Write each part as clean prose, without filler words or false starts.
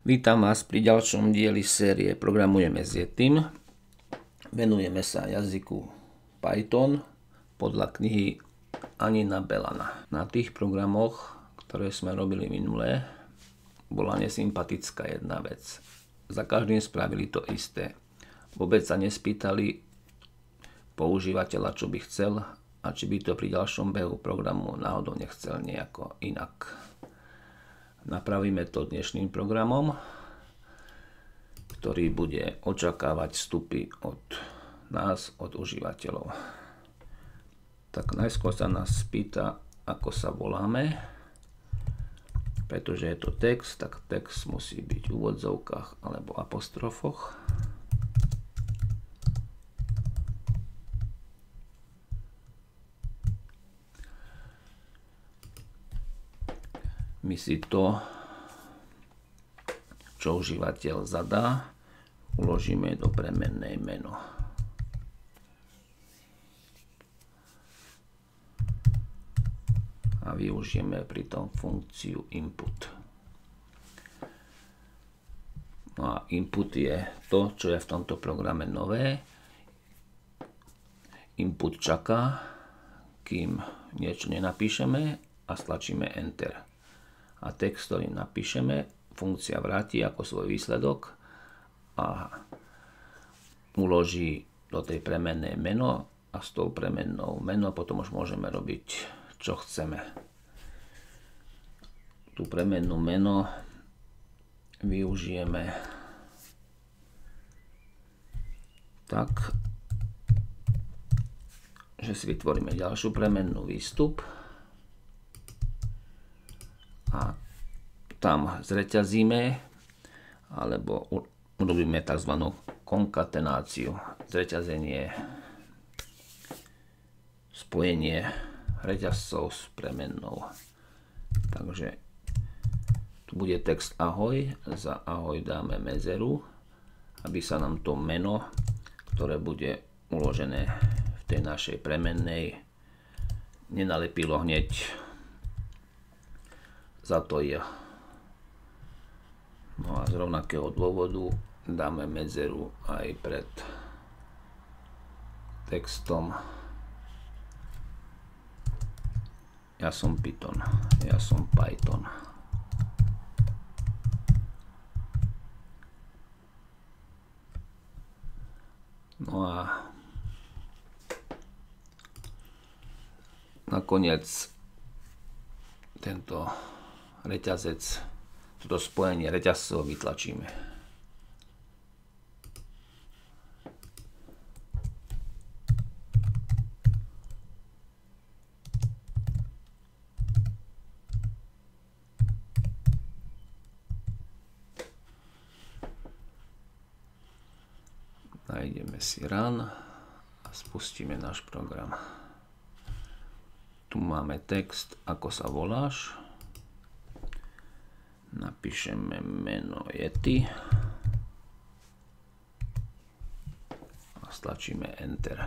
Vítam vás pri ďalšom dieli série Programujeme s Yetim. Venujeme sa jazyku Python podľa knihy Anina Belana. Na tých programoch, ktoré sme robili minulé, bola nesympatická jedna vec. Za každým spravili to isté. Vôbec sa nespýtali používateľa, čo by chcel a či by to pri ďalšom behu programu náhodou nechcel nejako inak. Napravíme to dnešným programom, ktorý bude očakávať vstupy od nás, od užívateľov. Tak najskôr sa nás spýta, ako sa voláme. Pretože je to text, tak text musí byť v úvodzovkách alebo apostrofoch. My si to, čo užívateľ zadá, uložíme do premennej meno. A využijeme pritom funkciu input. No a input je to, čo je v tomto programe nové. Input čaká, kým niečo nenapíšeme a stlačíme Enter. A text, ktorý napíšeme, funkcia vráti ako svoj výsledok a uloží do tej premennej meno a s tou premennou meno potom už môžeme robiť, čo chceme. Tú premennú meno využijeme tak, že si vytvoríme ďalšiu premennú výstup a tam zreťazíme alebo urobíme tzv. Konkatenáciu. Zreťazenie, spojenie reťazcov s premennou. Takže tu bude text ahoj, za ahoj dáme medzeru, aby sa nám to meno, ktoré bude uložené v tej našej premennej, nenalepilo hneď za to je. No a z rovnakého dôvodu dáme medzeru aj pred textom ja som Python, ja som Python. No a nakoniec tento reťazec, toto spojenie reťazcov vytlačíme. Nájdeme si run a spustíme náš program. Tu máme text, ako sa voláš. Napíšeme meno Yeti a stlačíme Enter.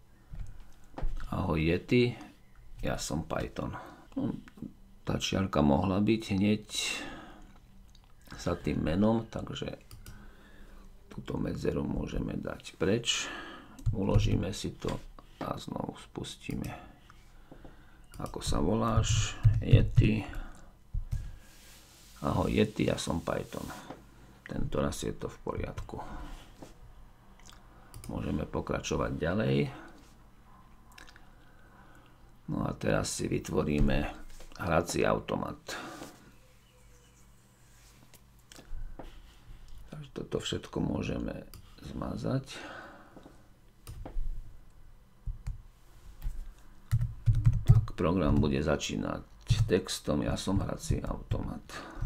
Ahoj Yeti, ja som Python. Tá čiarka mohla byť hneď za tým menom, takže túto medzeru môžeme dať preč. Uložíme si to a znovu spustíme. Ako sa voláš? Yeti. Ahoj Yeti, ja som Python. Tento raz je to v poriadku. Môžeme pokračovať ďalej. No a teraz si vytvoríme hrací automat. Takže toto všetko môžeme zmazať. Tak program bude začínať textom ja som hrací automat.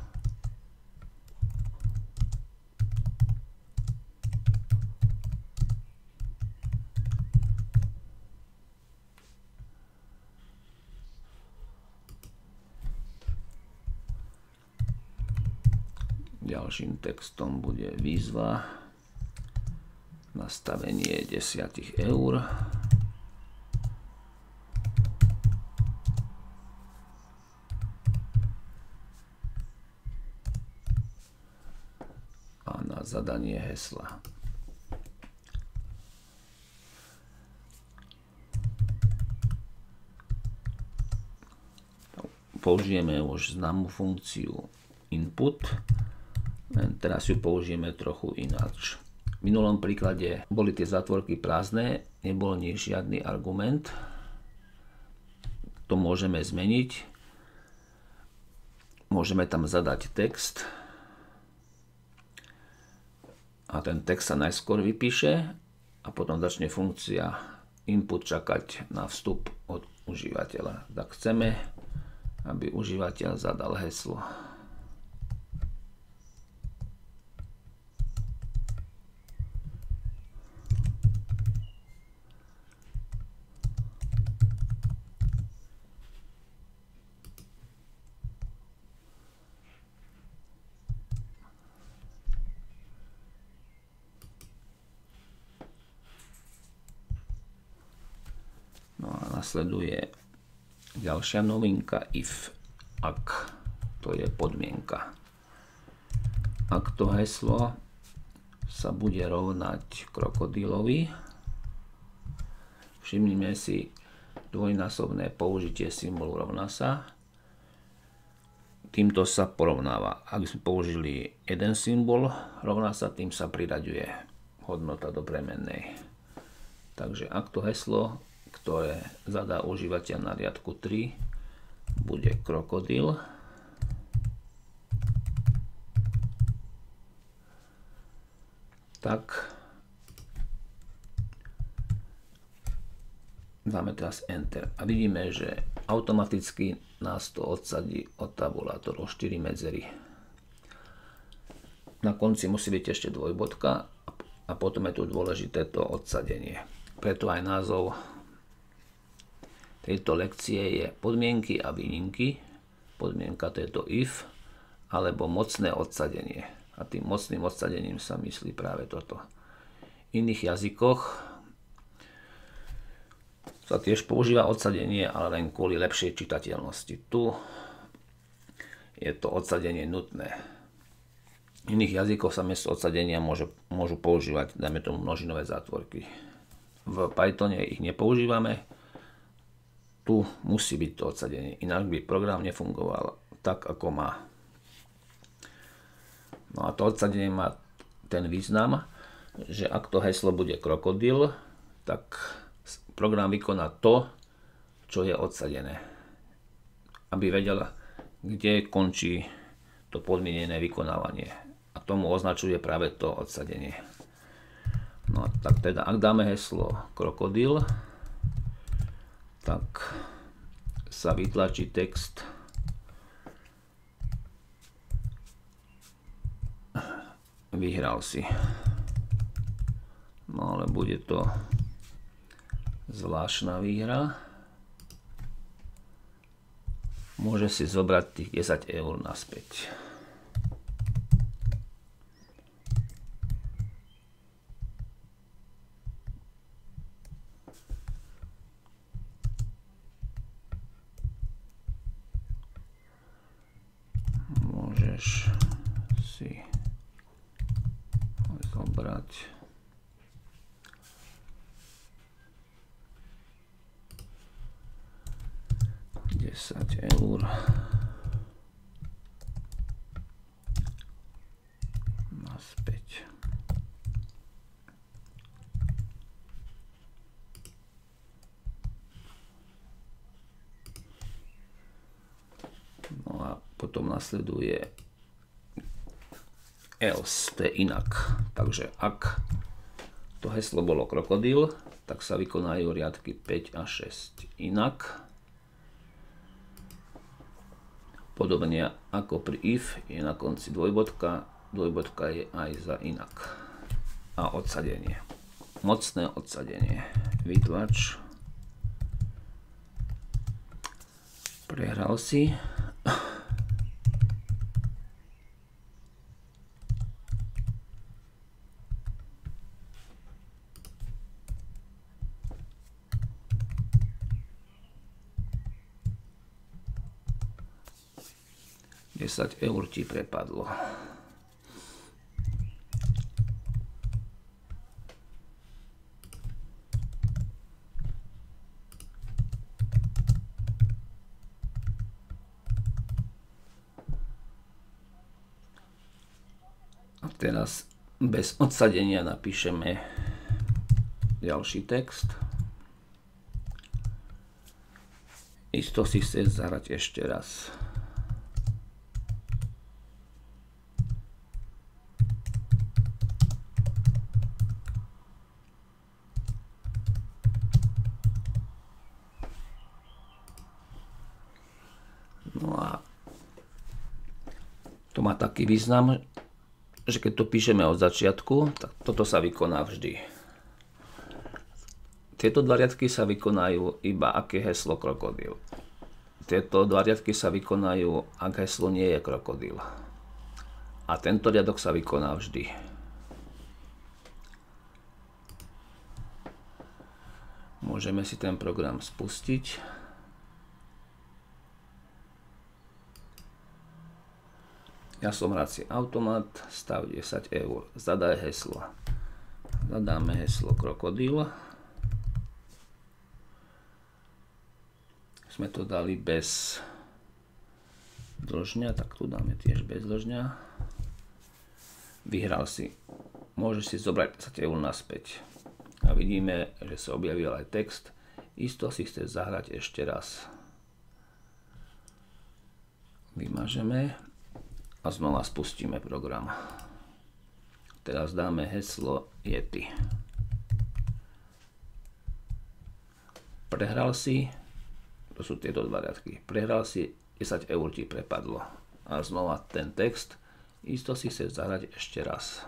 Ďalším textom bude výzva, nastavenie 10 eur. na zadanie hesla. Použijeme už známu funkciu input, len teraz ju použijeme trochu ináč. V minulom príklade boli tie zátvorky prázdne, nebol žiadny argument. To môžeme zmeniť. Môžeme tam zadať text a ten text sa najskôr vypíše a potom začne funkcia input čakať na vstup od užívateľa. Tak chceme, aby užívateľ zadal heslo. No a nasleduje ďalšia novinka if, ak, to je podmienka. Ak to heslo sa bude rovnať krokodílovi, všimnime si dvojnásobné použitie symbolu rovná sa. Týmto sa porovnáva. Ak sme použili jeden symbol rovná sa, tým sa priraďuje hodnota do premennej. Takže ak to heslo, ktoré zadá užívateľ na riadku 3, bude krokodil, tak dáme teraz Enter a vidíme, že automaticky nás to odsadí od tabulátoru 4 medzery. Na konci musí byť ešte dvojbodka a potom je tu dôležité to odsadenie. Preto aj názov tejto lekcie je podmienky a výnimky. Podmienka to je to if, alebo mocné odsadenie. A tým mocným odsadením sa myslí práve toto. V iných jazykoch sa tiež používa odsadenie, ale len kvôli lepšej čitateľnosti. Tu je to odsadenie nutné. V iných jazykoch sa miesto odsadenia môžu používať, dajme tomu, množinové zátvorky. V Pythone ich nepoužívame. Tu musí byť to odsadenie, inak by program nefungoval tak, ako má. No a to odsadenie má ten význam, že ak to heslo bude krokodil, tak program vykoná to, čo je odsadené. Aby vedel, kde končí to podmienené vykonávanie. A tomu označuje práve to odsadenie. No tak teda, ak dáme heslo krokodil, tak sa vytlačí text vyhral si. No ale bude to zvláštna výhra. Môže si zobrať tých 10 eur naspäť. Môžeš si zobrať 10 eur naspäť. No a potom nasleduje else, to je inak. Takže ak to heslo bolo krokodil, tak sa vykonajú riadky 5 a 6 inak. Podobne ako pri if je na konci dvojbodka, dvojbodka je aj za inak. A odsadenie. Mocné odsadenie. Vytlač. Prehral si. €10 ti prepadlo. Teraz bez odsadenia napíšeme ďalší text. Isto si chce zahrať ešte raz. No a to má taký význam, že keď to píšeme od začiatku, tak toto sa vykoná vždy. Tieto dva riadky sa vykonajú iba ak je heslo krokodíl. Tieto dva riadky sa vykonajú, ak heslo nie je krokodíl. A tento riadok sa vykoná vždy. Môžeme si ten program spustiť. Ja som hrací automat, stav 10 eur, zadaj heslo. Zadáme heslo krokodíl. Sme to dali bez dĺžňa, tak tu dáme tiež bez dĺžňa. Vyhral si. Môžeš si zobrať 10 eur naspäť. A vidíme, že sa objavil aj text. Isto si chce zahrať ešte raz. Vymažeme. A znova spustíme program. Teraz dáme heslo Yeti. Prehral si, to sú tieto dva riadky, prehral si, 10 eur ti prepadlo. A znova ten text, isto si chce zahrať ešte raz.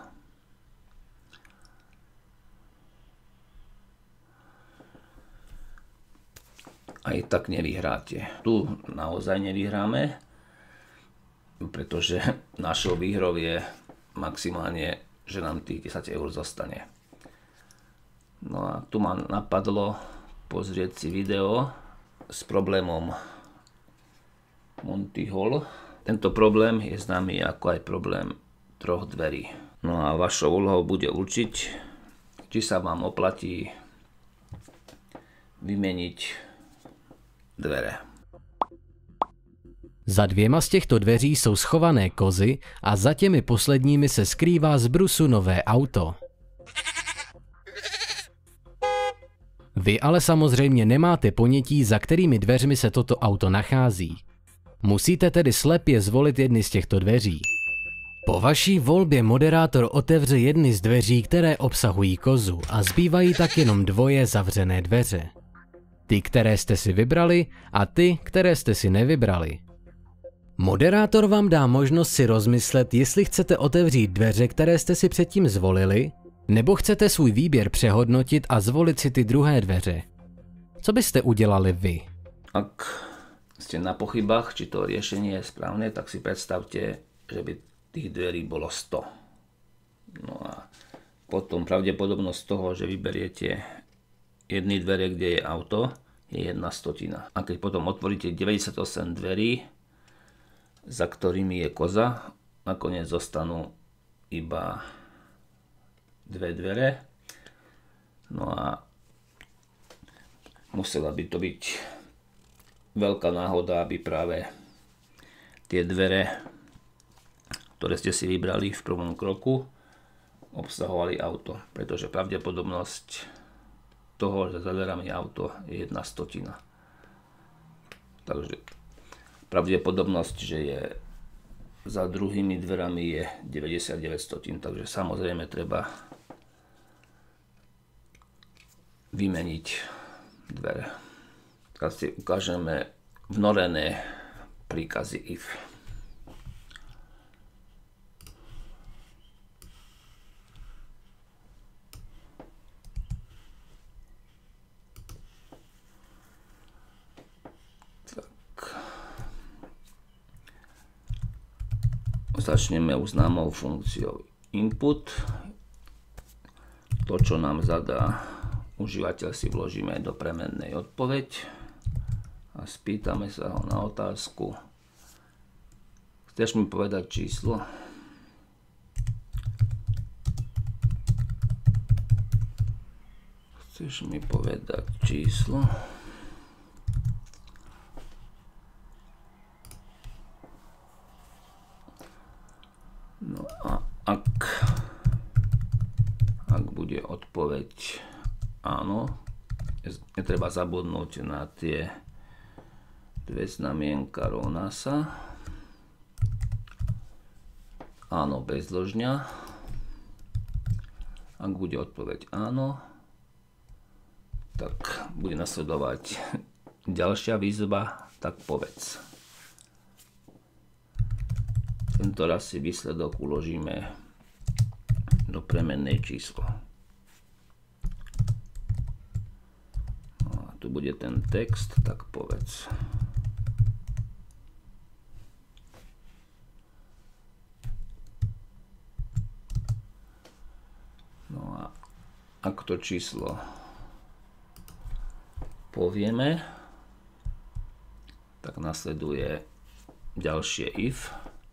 Aj tak nevyhráte. Tu naozaj nevyhráme, pretože našou výhrou je maximálne, že nám tých 10 eur zostane. No a tu ma napadlo pozrieť si video s problémom Monty Hall. Tento problém je známy ako aj problém troch dverí. No a vašou úlohou bude určiť, či sa vám oplatí vymeniť dvere. Za dvěma z těchto dveří jsou schované kozy a za těmi posledními se skrývá z brusu nové auto. Vy ale samozřejmě nemáte ponětí, za kterými dveřmi se toto auto nachází. Musíte tedy slepě zvolit jedny z těchto dveří. Po vaší volbě moderátor otevře jedny z dveří, které obsahují kozu, a zbývají tak jenom dvoje zavřené dveře. Ty, které jste si vybrali, a ty, které jste si nevybrali. Moderátor vám dá možnost si rozmyslet, jestli chcete otevřít dveře, které jste si předtím zvolili, nebo chcete svůj výběr přehodnotit a zvolit si ty druhé dveře. Co byste udělali vy? Ak ste na pochybách, či to riešenie je správne, tak si predstavte, že by tých dverí bolo 100. No a potom pravdepodobnosť toho, že vyberiete jedny dvere, kde je auto, je 1/100. A keď potom otvoríte 98 dverí, za ktorými je koza, nakoniec zostanú iba dve dvere. No a musela by to byť veľká náhoda, aby práve tie dvere, ktoré ste si vybrali v prvom kroku, obsahovali auto. Pretože pravdepodobnosť toho, že za dverami je auto, je 1/100. Takže pravdepodobnosť, že je za druhými dverami, je 99 100. Takže samozrejme treba vymeniť dvere. Teraz si ukážeme vnorené príkazy if. Začneme známou funkciou input. To, čo nám zadá užívateľ, si vložíme do premennej odpoveď a spýtame sa ho na otázku: chceš mi povedať číslo? Chceš mi povedať číslo? No a ak bude odpoveď áno, netreba zabudnúť na tie dve znamienka rovná sa. Áno bez dĺžňa. Ak bude odpoveď áno, tak bude nasledovať ďalšia výzva, tak povedz. Tento raz si výsledok uložíme do premennej číslo. No a tu bude ten text, tak povedz. No a ak to číslo povieme, tak nasleduje ďalšie if.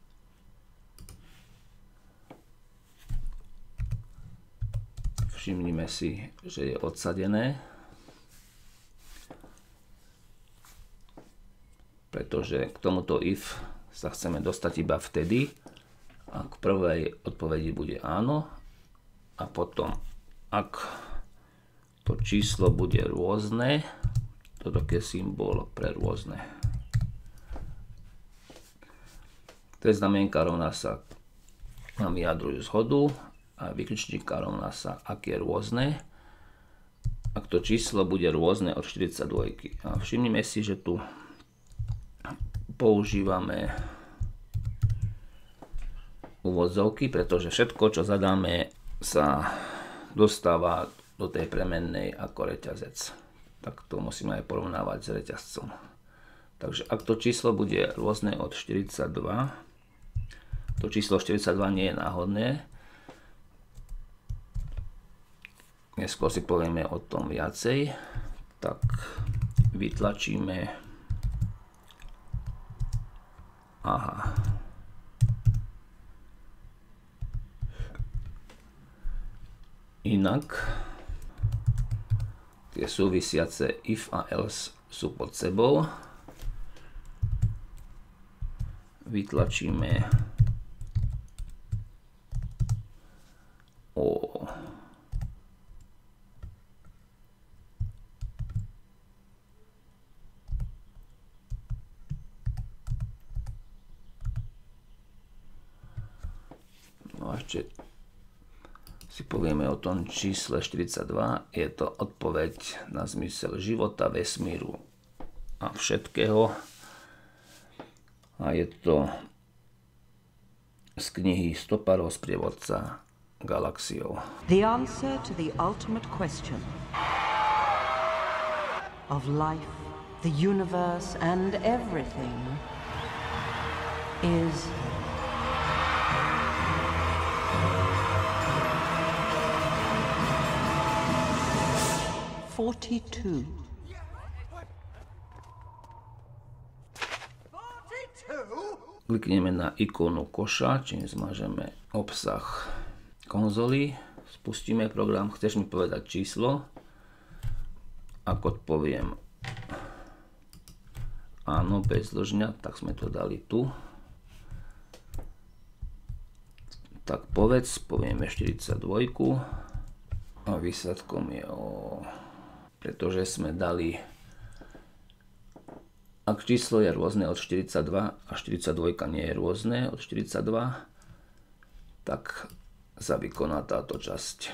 Všimnime si, že je odsadené, pretože k tomuto if sa chceme dostať iba vtedy, ak v prvej odpovedi bude áno a potom ak to číslo bude rôzne, toto je symbol pre rôzne. To je znamienka rovná sa, nám vyjadrujú zhodu a vykričníka rovná sa, ak je rôzne, ak to číslo bude rôzne od 42. A všimnime si, že tu používame úvodzovky, pretože všetko, čo zadáme, sa dostáva do tej premennej ako reťazec. Tak to musíme aj porovnávať s reťazcom. Takže ak to číslo bude rôzne od 42, to číslo 42 nie je náhodné. Neskôr si povieme o tom viacej. Tak vytlačíme aha. Inak tie súvisiace if a else sú pod sebou. Vytlačíme o. No a ešte si povieme o tom čísle 42. Je to odpoveď na zmysel života, vesmíru a všetkého. A je to z knihy Stoparov sprievodca galaxiou. The answer to the ultimate question of life, the universe and everything is 42. Klikneme na ikonu koša, čím zmažeme obsah konzoly. Spustíme program. Chceš mi povedať číslo? Ak odpoviem áno, bez dĺžňa, tak sme to dali tu. Tak povedz, povieme 42 a výsledkom je pretože sme dali, ak číslo je rôzne od 42 a 42 nie je rôzne od 42, tak sa vykoná táto časť.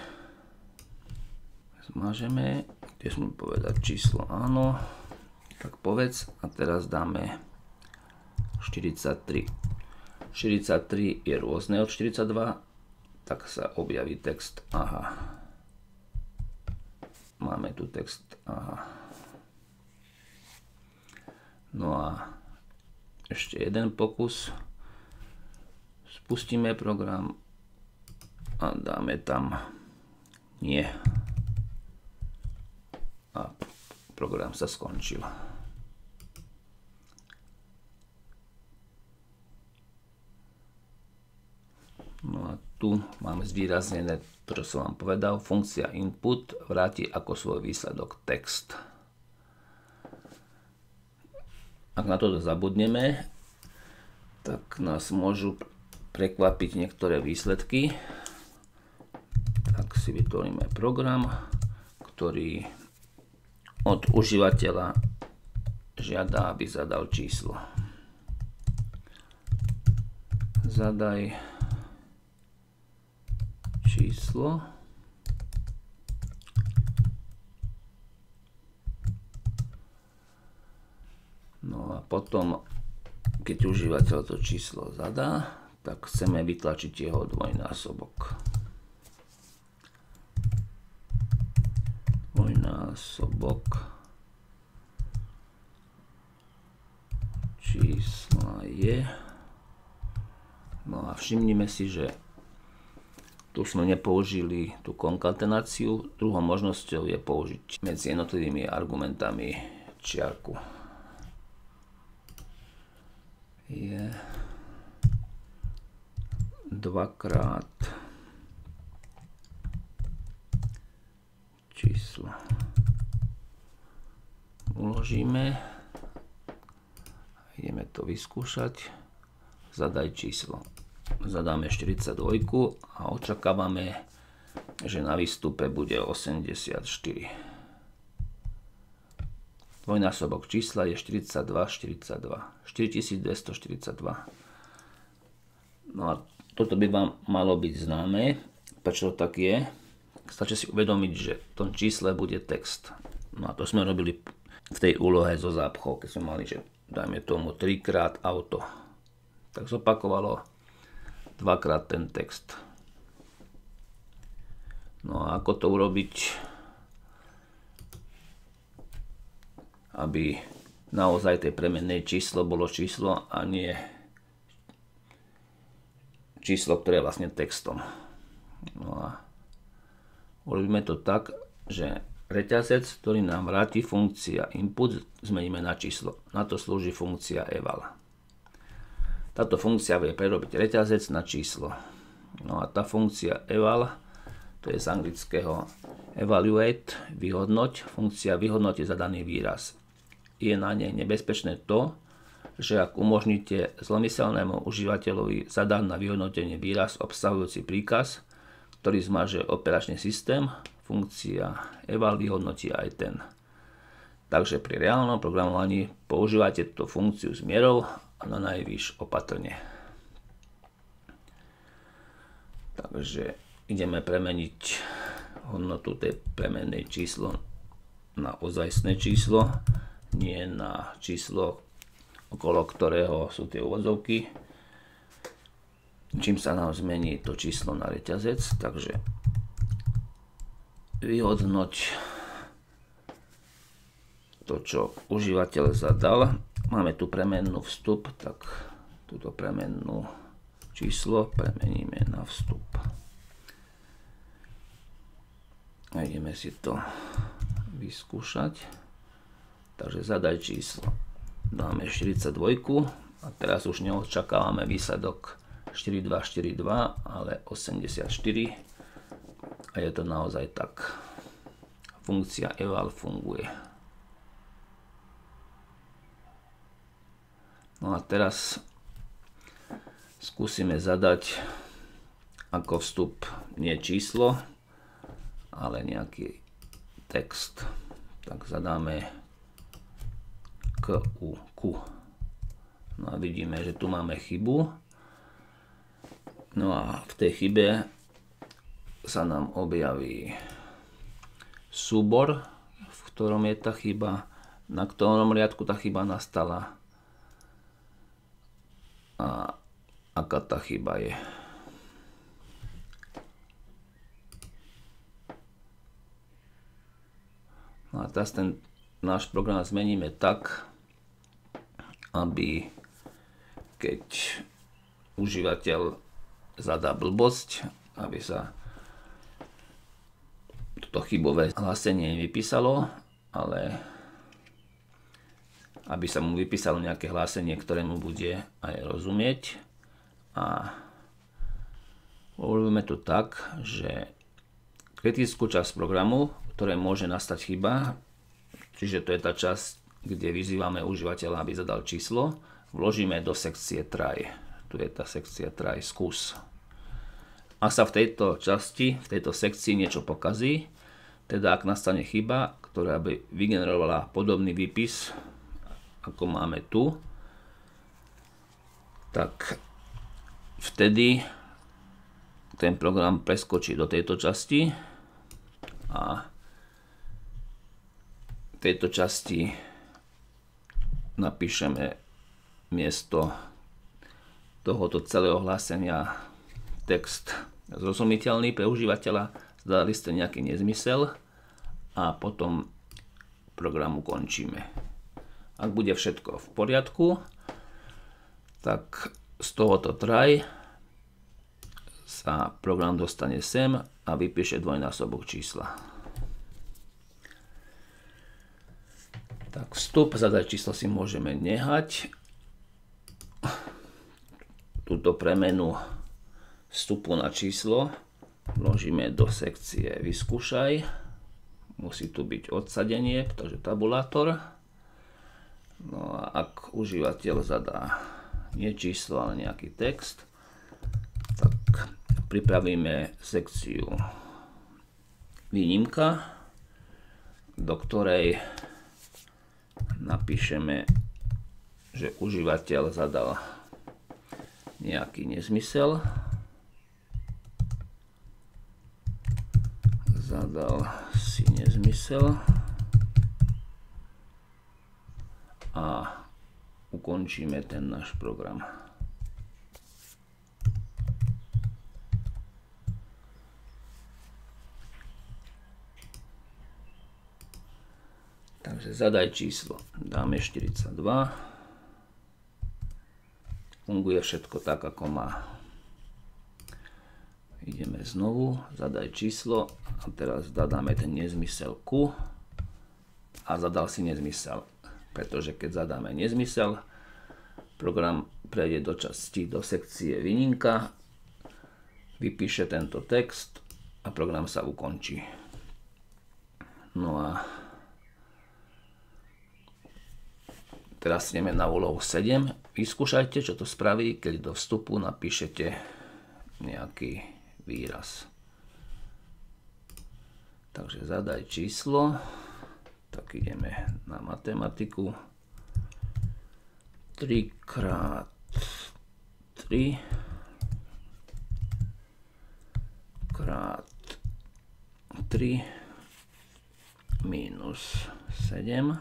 Zmažeme, tiež mi povedať číslo áno, tak povedz a teraz dáme 43. 43 je rôzne od 42, tak sa objaví text aha. Máme tu text aha. No a ešte jeden pokus. Spustíme program a dáme tam nie. A program sa skončil. No a tu máme zvýraznené to, čo som vám povedal. Funkcia input vráti ako svoj výsledok text. Ak na toto zabudneme, tak nás môžu prekvapiť niektoré výsledky. Tak si vytvoríme program, ktorý od užívateľa žiada, aby zadal číslo. Zadaj číslo. No a potom, keď užívateľ to číslo zadá, tak chceme vytlačiť jeho dvojnásobok. Dvojnásobok čísla je. No a všimnime si, že tu sme nepoužili tú konkatenáciu. Druhou možnosťou je použiť medzi jednotlivými argumentami čiarku. Je dvakrát číslo. Uložíme. Ideme to vyskúšať. Zadaj číslo. Zadáme 42 a očakávame, že na výstupe bude 84. Dvojnásobok čísla je 42. 4242. No a toto by vám malo byť známe. Prečo tak je? Stačí si uvedomiť, že v tom čísle bude text. No a to sme robili v tej úlohe zo zápchou, keď sme mali, že dajme tomu 3-krát auto. Tak zopakovalo 2-krát ten text. No a ako to urobiť, aby naozaj tej premennej číslo bolo číslo a nie číslo, ktoré je vlastne textom. No a urobíme to tak, že reťazec, ktorý nám vráti funkcia input, zmeníme na číslo. Na to slúži funkcia eval. Táto funkcia vie prerobiť reťazec na číslo. No a tá funkcia eval, to je z anglického evaluate, vyhodnoť. Funkcia vyhodnotí zadaný výraz. Je na nej nebezpečné to, že ak umožníte zlomyselnému užívateľovi zadať na vyhodnotenie výraz obsahujúci príkaz, ktorý zmaže operačný systém, funkcia eval vyhodnotí aj ten. Takže pri reálnom programovaní používate túto funkciu s mierou a na najvyš opatrne. Takže ideme premeniť hodnotu tej premennej číslo na ozajstné číslo, nie na číslo, okolo ktorého sú tie úvodzovky. Čím sa nám zmení to číslo na reťazec, takže vyhodnoť to, čo užívateľ zadal. Máme tu premennú vstup, tak túto premennú číslo premeníme na vstup. A ideme si to vyskúšať. Takže zadaj číslo. Dáme 42 a teraz už neočakávame výsledok 4242, ale 84. A je to naozaj tak. Funkcia eval funguje. No a teraz skúsime zadať ako vstup nie číslo, ale nejaký text. Tak zadáme Q. No a vidíme, že tu máme chybu. No a v tej chybe sa nám objaví súbor, v ktorom je tá chyba, na ktorom riadku tá chyba nastala a aká tá chyba je. No a teraz ten náš program zmeníme tak, aby keď užívateľ zadá blbosť, aby sa toto chybové hlásenie nevypísalo, ale aby sa mu vypísalo nejaké hlásenie, ktorému bude aj rozumieť. A urobíme to tak, že kritickú časť programu, ktoré môže nastať chyba, čiže to je tá časť, kde vyzývame užívateľa, aby zadal číslo, vložíme do sekcie try. Tu je tá sekcia try, skús. Ak sa v tejto časti, v tejto sekcii niečo pokazí, teda ak nastane chyba, ktorá by vygenerovala podobný výpis, ako máme tu, tak vtedy ten program preskočí do tejto časti a v tejto časti napíšeme miesto tohoto celého hlásenia text zrozumiteľný pre užívateľa, zdali ste nejaký nezmysel a potom program ukončíme. Ak bude všetko v poriadku, tak z tohoto try sa program dostane sem a vypíše dvojnásobok čísla. Tak vstup, zadať číslo si môžeme nehať. Túto premenu vstupu na číslo vložíme do sekcie vyskúšaj. Musí tu byť odsadenie, pretože tabulátor. No a ak užívateľ zadá nie číslo, ale nejaký text, tak pripravíme sekciu výnimka, do ktorej napíšeme, že užívateľ zadal nejaký nezmysel. Zadal si nezmysel a ukončíme ten náš program. Takže zadaj číslo, dáme 42. Funguje všetko tak, ako má. Ideme znovu, zadaj číslo a teraz zadáme ten nezmysel Q a zadal si nezmysel. Pretože keď zadáme nezmysel, program prejde do časti, do sekcie výnimka, vypíše tento text a program sa ukončí. No a teraz ideme na úlohu 7. Vyskúšajte, čo to spraví, keď do vstupu napíšete nejaký výraz. Takže zadaj číslo, tak ideme na matematiku. 3 krát 3 krát 3 minus 7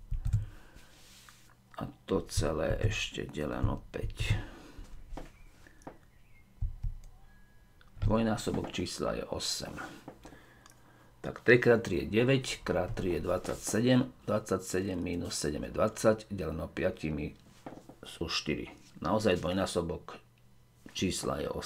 a to celé ešte deleno 5. Dvojnásobok čísla je 8. Tak 3 krát 3 je 9, krát 3 je 27, 27 minus 7 je 20, deleno 5 sú 4. Naozaj dvojnásobok čísla je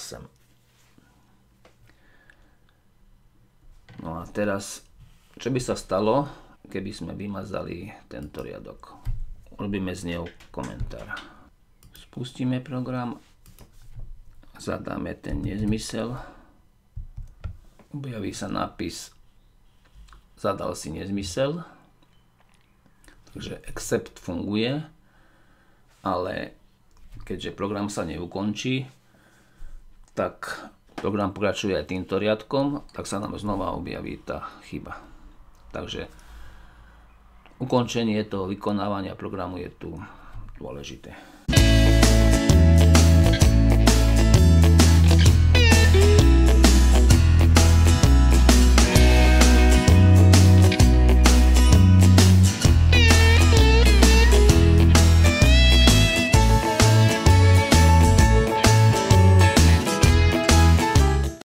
8. No a teraz, čo by sa stalo, keby sme vymazali tento riadok? Urobíme z neho komentár. Spustíme program, zadáme ten nezmysel, objaví sa nápis zadal si nezmysel, takže accept funguje, ale keďže program sa neukončí, tak program pokračuje aj týmto riadkom, tak sa nám znova objaví tá chyba. Takže ukončenie toho vykonávania programu je tu dôležité.